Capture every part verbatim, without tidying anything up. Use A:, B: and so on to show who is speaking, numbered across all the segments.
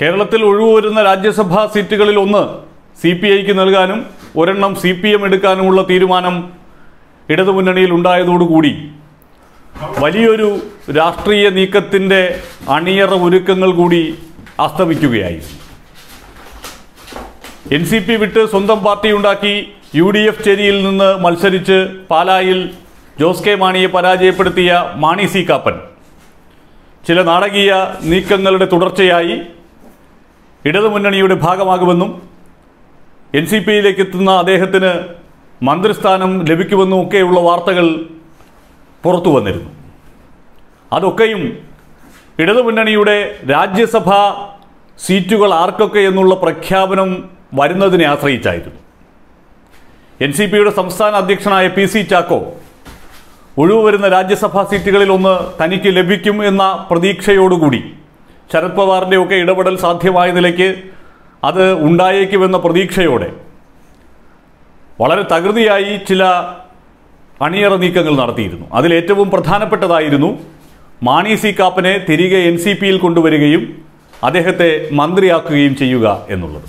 A: കേരളത്തിൽ ഒഴിവുവരുന്ന രാജ്യസഭാ സീറ്റുകളിൽ ഒന്ന് സി പി ഐക്ക് നൽകാനും ഒരെണ്ണം സി പി എം എടുക്കാനുമുള്ള തീരുമാനം ഇടതുമുന്നണിയിൽ ഉണ്ടായതോടുകൂടി വലിയൊരു രാഷ്ട്രീയ നീക്കത്തിൻ്റെ അണിയറ ഒരുക്കങ്ങൾ കൂടി അസ്തമിക്കുകയായിരുന്നു. എൻ സി പി വിട്ട് സ്വന്തം പാർട്ടി ഉണ്ടാക്കി യു ഡി എഫ് ചേരിയിൽ നിന്ന് മത്സരിച്ച് പാലായിൽ ജോസ് കെ മാണിയെ പരാജയപ്പെടുത്തിയ മാണി സി കാപ്പൻ ചില നാടകീയ നീക്കങ്ങളുടെ തുടർച്ചയായി ഇടതുമുന്നണിയുടെ ഭാഗമാകുമെന്നും എൻ സി പിയിലേക്ക് എത്തുന്ന അദ്ദേഹത്തിന് മന്ത്രിസ്ഥാനം ലഭിക്കുമെന്നും ഒക്കെയുള്ള വാർത്തകൾ പുറത്തു വന്നിരുന്നു. അതൊക്കെയും ഇടതുമുന്നണിയുടെ രാജ്യസഭാ സീറ്റുകൾ ആർക്കൊക്കെ എന്നുള്ള പ്രഖ്യാപനം വരുന്നതിനെ ആശ്രയിച്ചായിരുന്നു. എൻ സി പിയുടെ സംസ്ഥാന അധ്യക്ഷനായ പി സി ചാക്കോ ഒഴിവ് വരുന്ന രാജ്യസഭാ സീറ്റുകളിൽ ഒന്ന് തനിക്ക് ലഭിക്കും എന്ന പ്രതീക്ഷയോടുകൂടി ശരത് പവാറിൻ്റെ ഒക്കെ ഇടപെടൽ സാധ്യമായ നിലയ്ക്ക് അത് ഉണ്ടായേക്കുമെന്ന പ്രതീക്ഷയോടെ വളരെ തകൃതിയായി ചില അണിയറ നീക്കങ്ങൾ നടത്തിയിരുന്നു. അതിലേറ്റവും പ്രധാനപ്പെട്ടതായിരുന്നു മാണി സി കാപ്പനെ തിരികെ എൻ സി പിയിൽ കൊണ്ടുവരികയും അദ്ദേഹത്തെ മന്ത്രിയാക്കുകയും ചെയ്യുക എന്നുള്ളത്.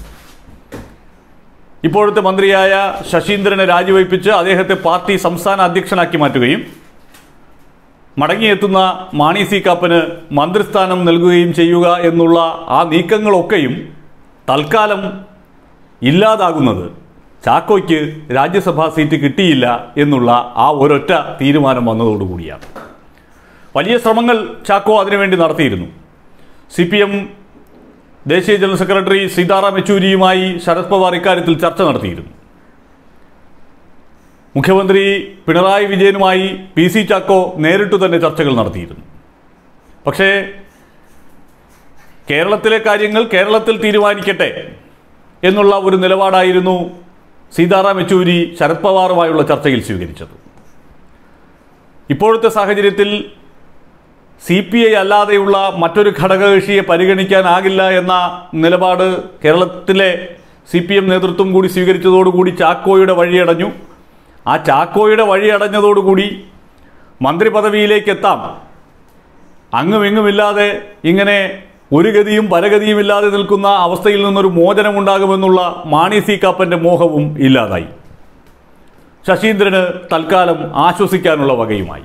A: ഇപ്പോഴത്തെ മന്ത്രിയായ ശശീന്ദ്രനെ രാജിവയ്പ്പിച്ച് അദ്ദേഹത്തെ പാർട്ടി സംസ്ഥാന അധ്യക്ഷനാക്കി മാറ്റുകയും മടങ്ങിയെത്തുന്ന മാണി സി കാപ്പന് മന്ത്രിസ്ഥാനം നൽകുകയും ചെയ്യുക എന്നുള്ള ആ നീക്കങ്ങളൊക്കെയും തൽക്കാലം ഇല്ലാതാകുന്നത് ചാക്കോയ്ക്ക് രാജ്യസഭാ സീറ്റ് കിട്ടിയില്ല എന്നുള്ള ആ ഒരൊറ്റ തീരുമാനം വന്നതോടുകൂടിയാണ്. വലിയ ശ്രമങ്ങൾ ചാക്കോ അതിനുവേണ്ടി നടത്തിയിരുന്നു. സി പി എം ദേശീയ ജനറൽ സെക്രട്ടറി സീതാറാം യെച്ചൂരിയുമായി ശരത് പവാർ ഇക്കാര്യത്തിൽ ചർച്ച നടത്തിയിരുന്നു. മുഖ്യമന്ത്രി പിണറായി വിജയനുമായി പി സി ചാക്കോ നേരിട്ടു തന്നെ ചർച്ചകൾ നടത്തിയിരുന്നു. പക്ഷേ കേരളത്തിലെ കാര്യങ്ങൾ കേരളത്തിൽ തീരുമാനിക്കട്ടെ എന്നുള്ള ഒരു നിലപാടായിരുന്നു സീതാറാം യെച്ചൂരി ശരത് പവാറുമായുള്ള ചർച്ചയിൽ സ്വീകരിച്ചത്. ഇപ്പോഴത്തെ സാഹചര്യത്തിൽ സി പി ഐ അല്ലാതെയുള്ള മറ്റൊരു ഘടകകക്ഷിയെ പരിഗണിക്കാനാകില്ല എന്ന നിലപാട് കേരളത്തിലെ സി പി എം നേതൃത്വം കൂടി സ്വീകരിച്ചതോടുകൂടി ചാക്കോയുടെ വഴിയടഞ്ഞു. ആ ചാക്കോയുടെ വഴിയടഞ്ഞതോടുകൂടി മന്ത്രി പദവിയിലേക്ക് എത്താം, അങ്ങുമിങ്ങുമില്ലാതെ ഇങ്ങനെ ഒരു ഗതിയും പരഗതിയുമില്ലാതെ നിൽക്കുന്ന അവസ്ഥയിൽ നിന്നൊരു മോചനമുണ്ടാകുമെന്നുള്ള മാണി സി കാപ്പൻ്റെ മോഹവും ഇല്ലാതായി. ശശീന്ദ്രന് തൽക്കാലം ആശ്വസിക്കാനുള്ള വകയുമായി.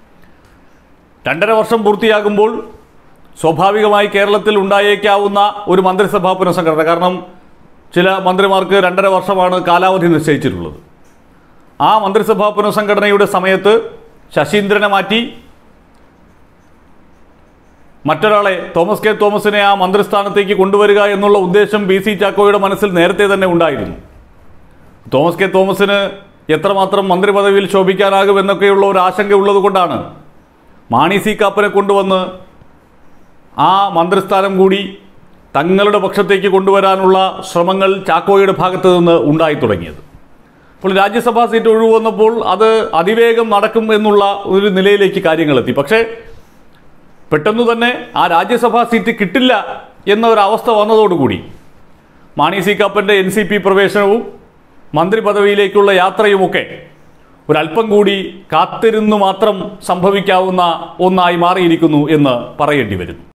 A: രണ്ടര വർഷം പൂർത്തിയാകുമ്പോൾ സ്വാഭാവികമായി കേരളത്തിൽ ഉണ്ടായേക്കാവുന്ന ഒരു മന്ത്രിസഭാ പുനഃസംഘടന, കാരണം ചില മന്ത്രിമാർക്ക് രണ്ടര വർഷമാണ് കാലാവധി നിശ്ചയിച്ചിട്ടുള്ളത്. ആ മന്ത്രിസഭാ പുനഃസംഘടനയുടെ സമയത്ത് ശശീന്ദ്രനെ മാറ്റി മറ്റൊരാളെ തോമസ് കെ തോമസിനെ ആ മന്ത്രിസ്ഥാനത്തേക്ക് കൊണ്ടുവരിക എന്നുള്ള ഉദ്ദേശം പി സി ചാക്കോയുടെ മനസ്സിൽ നേരത്തെ തന്നെ ഉണ്ടായിരുന്നു. തോമസ് കെ തോമസിന് എത്രമാത്രം മന്ത്രി പദവിയിൽ ശോഭിക്കാനാകുമെന്നൊക്കെയുള്ള ഒരു ആശങ്ക ഉള്ളത് കൊണ്ടാണ് മാണി സി കാപ്പനെ കൊണ്ടുവന്ന് ആ മന്ത്രിസ്ഥാനം കൂടി തങ്ങളുടെ പക്ഷത്തേക്ക് കൊണ്ടുവരാനുള്ള ശ്രമങ്ങൾ ചാക്കോയുടെ ഭാഗത്ത് നിന്ന് ഉണ്ടായി തുടങ്ങിയത്. അപ്പോൾ രാജ്യസഭാ സീറ്റ് ഒഴിവ് വന്നപ്പോൾ അത് അതിവേഗം നടക്കും എന്നുള്ള ഒരു നിലയിലേക്ക് കാര്യങ്ങളെത്തി. പക്ഷേ പെട്ടെന്ന് തന്നെ ആ രാജ്യസഭാ സീറ്റ് കിട്ടില്ല എന്ന ഒരവസ്ഥ വന്നതോടുകൂടി മാണി സി കാപ്പൻ്റെ എൻ സി പി പ്രവേശനവും മന്ത്രി പദവിയിലേക്കുള്ള യാത്രയുമൊക്കെ ഒരല്പം കൂടി കാത്തിരുന്നു മാത്രം സംഭവിക്കാവുന്ന ഒന്നായി മാറിയിരിക്കുന്നു എന്ന് പറയേണ്ടി വരുന്നു.